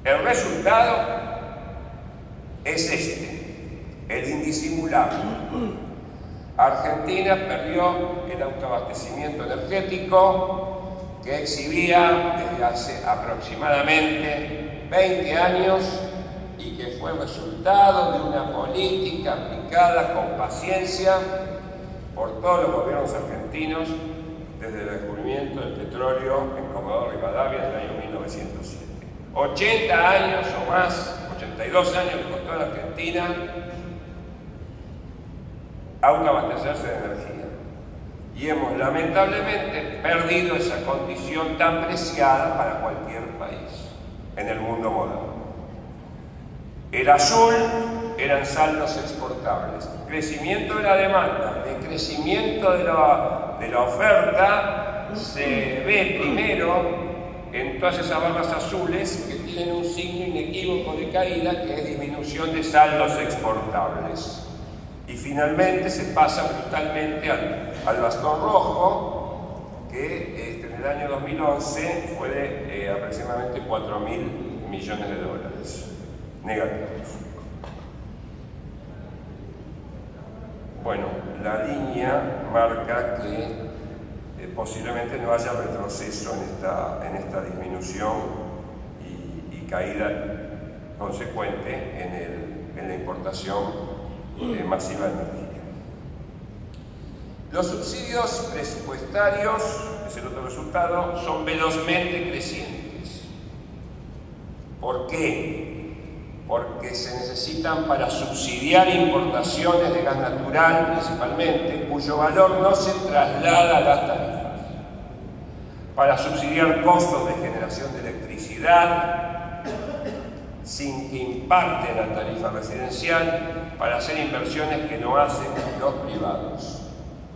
El resultado es el indisimulable. Argentina perdió el autoabastecimiento energético que exhibía desde hace aproximadamente 20 años y que fue resultado de una política aplicada con paciencia por todos los gobiernos argentinos desde el descubrimiento del petróleo en Comodoro Rivadavia en el año 1907. 80 años o más, 82 años le costó a la Argentina autoabastecerse de energía. Y hemos lamentablemente perdido esa condición tan preciada para cualquier país en el mundo moderno. El azul eran saldos exportables, crecimiento de la demanda, decrecimiento de la oferta se ve primero en todas esas barras azules que tienen un signo inequívoco de caída, que es disminución de saldos exportables. Y finalmente se pasa brutalmente al bastón rojo, que en el año 2011 fue de aproximadamente 4.000 millones de dólares negativos. Bueno, la línea marca que posiblemente no haya retroceso en esta disminución y caída consecuente en la importación masiva de energía. Los subsidios presupuestarios, es el otro resultado, son velozmente crecientes. ¿Por qué? Porque se necesitan para subsidiar importaciones de gas natural principalmente, cuyo valor no se traslada a las tarifas, para subsidiar costos de generación de electricidad sin que impacte en la tarifa residencial, para hacer inversiones que no hacen los privados.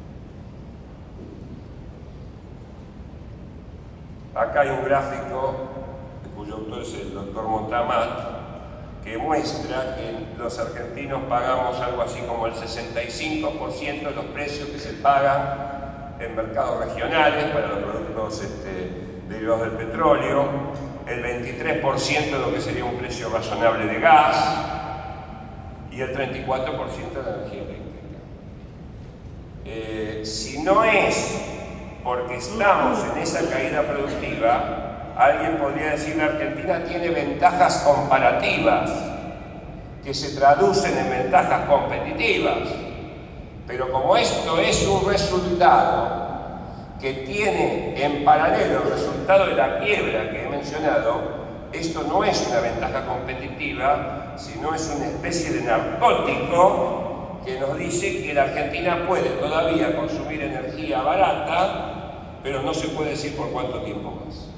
Acá hay un gráfico cuyo autor es el doctor Montamat, que muestra que los argentinos pagamos algo así como el 65% de los precios que se pagan en mercados regionales para los productos derivados del petróleo, el 23% de lo que sería un precio razonable de gas y el 34% de la energía eléctrica. Si no es porque estamos en esa caída productiva, alguien podría decir que la Argentina tiene ventajas comparativas que se traducen en ventajas competitivas, pero como esto es un resultado que tiene en paralelo el resultado de la quiebra que he mencionado, esto no es una ventaja competitiva, sino es una especie de narcótico que nos dice que la Argentina puede todavía consumir energía barata, pero no se puede decir por cuánto tiempo más.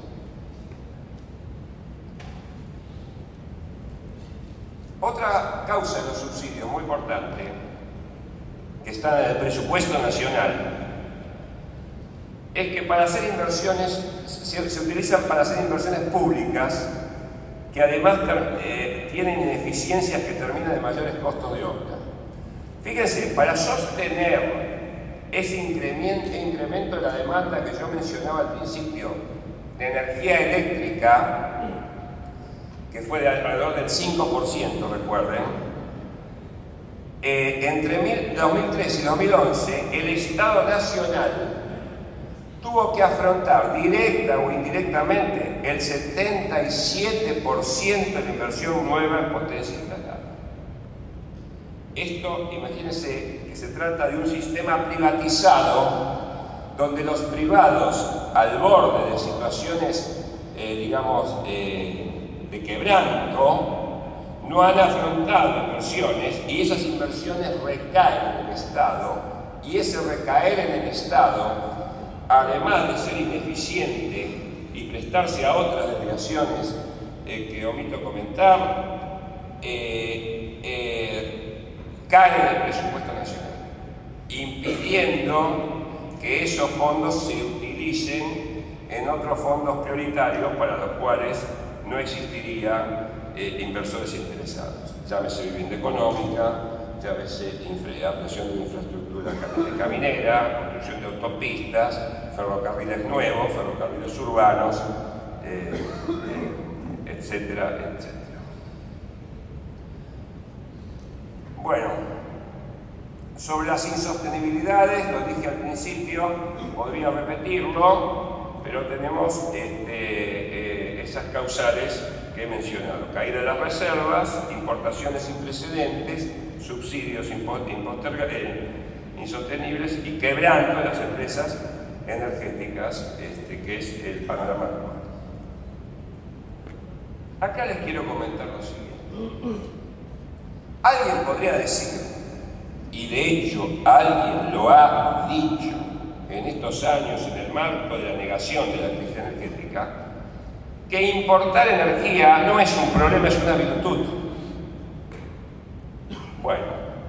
Otra causa de los subsidios muy importante, que está en el presupuesto nacional, es que para hacer inversiones, se utilizan para hacer inversiones públicas que además tienen ineficiencias que terminan en mayores costos de obra. Fíjense, para sostener ese incremento de la demanda que yo mencionaba al principio de energía eléctrica, que fue de alrededor del 5%, recuerden, entre 2003 y 2011 el Estado Nacional tuvo que afrontar directa o indirectamente el 77% de la inversión nueva en potencia instalada. Esto, imagínense que se trata de un sistema privatizado donde los privados, al borde de situaciones, de quebranto, no han afrontado inversiones y esas inversiones recaen en el Estado, y ese recaer en el Estado, además de ser ineficiente y prestarse a otras desviaciones que omito comentar, cae en el presupuesto nacional, impidiendo que esos fondos se utilicen en otros fondos prioritarios para los cuales no existirían inversores interesados. Llámese vivienda económica, llámese ampliación de infraestructura caminera, construcción de autopistas, ferrocarriles nuevos, ferrocarriles urbanos, etc. etcétera, etcétera. Bueno, sobre las insostenibilidades, lo dije al principio, podría repetirlo, pero tenemos esas causales que he mencionado: caída de las reservas, importaciones sin precedentes, subsidios insostenibles y quebranto de las empresas energéticas, que es el panorama actual. Acá les quiero comentar lo siguiente. Alguien podría decir, y de hecho alguien lo ha dicho en estos años en el marco de la negación de la crisis energética, que importar energía no es un problema, es una virtud. Bueno,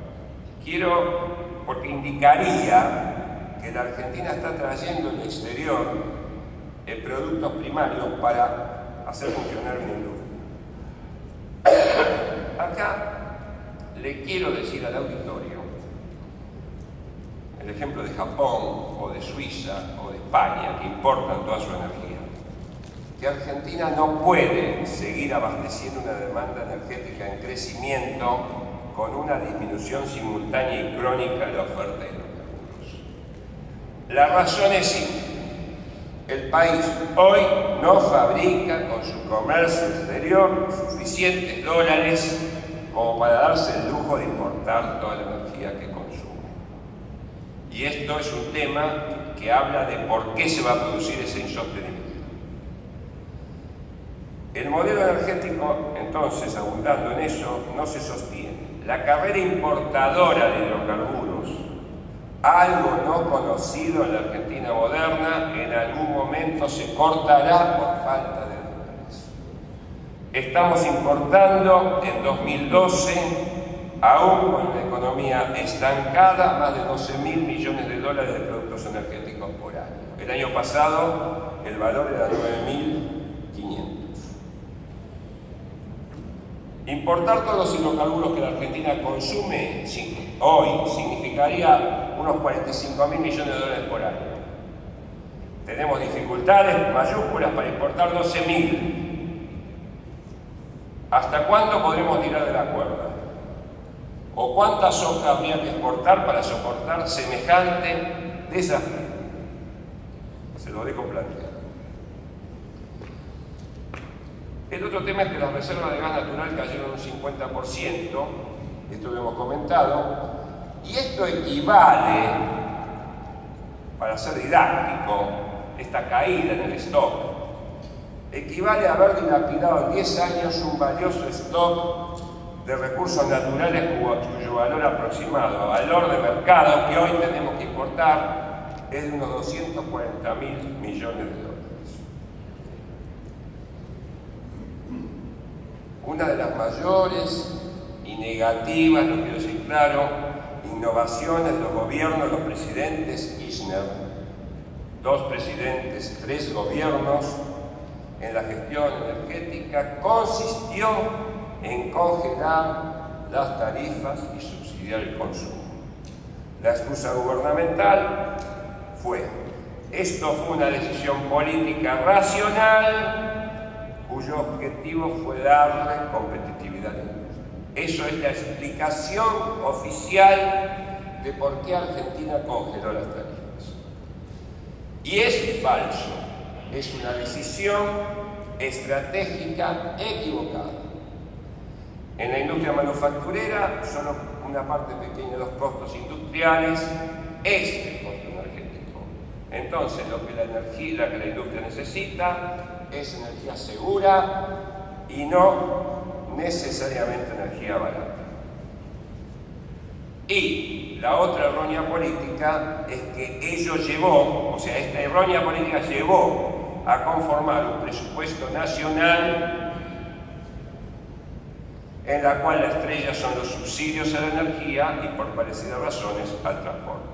porque indicaría que la Argentina está trayendo del exterior productos primarios para hacer funcionar una industria. Acá le quiero decir al auditorio el ejemplo de Japón o de Suiza o de España, que importan toda su energía, que Argentina no puede seguir abasteciendo una demanda energética en crecimiento con una disminución simultánea y crónica de la oferta de hidrocarburos. La razón es simple. El país hoy no fabrica con su comercio exterior suficientes dólares como para darse el lujo de importar toda la energía que consume. Y esto es un tema que habla de por qué se va a producir esa insostenibilidad. El modelo energético, entonces, abundando en eso, no se sostiene. La carrera importadora de hidrocarburos, algo no conocido en la Argentina moderna, en algún momento se cortará por falta de dólares. Estamos importando en 2012, aún con una economía estancada, más de 12.000 millones de dólares de productos energéticos por año. El año pasado el valor era 9.500. Importar todos los hidrocarburos que la Argentina consume hoy significaría unos 45.000 millones de dólares por año. Tenemos dificultades mayúsculas para importar 12.000. ¿Hasta cuándo podremos tirar de la cuerda? ¿O cuánta soja habría que exportar para soportar semejante desafío? Se lo dejo planteado. El otro tema es que las reservas de gas natural cayeron un 50%, esto lo hemos comentado, y esto equivale, para ser didáctico, esta caída en el stock, equivale a haber dilapidado en 10 años un valioso stock de recursos naturales cuyo valor aproximado, valor de mercado que hoy tenemos que importar, es de unos 240.000 millones de dólares. Una de las mayores y negativas, lo quiero decir claro, innovaciones de los gobiernos, los presidentes Kirchner, 2 presidentes, 3 gobiernos, en la gestión energética, consistió en congelar las tarifas y subsidiar el consumo. La excusa gubernamental fue: esto fue una decisión política racional cuyo objetivo fue darle competitividad a la industria. Eso es la explicación oficial de por qué Argentina congeló las tarifas. Y es falso, es una decisión estratégica equivocada. En la industria manufacturera, solo una parte pequeña de los costos industriales es el costo energético. Entonces, lo que la industria necesita es energía segura y no necesariamente energía barata. Y la otra errónea política es que esta errónea política llevó a conformar un presupuesto nacional en la cual la estrella son los subsidios a la energía y, por parecidas razones, al transporte.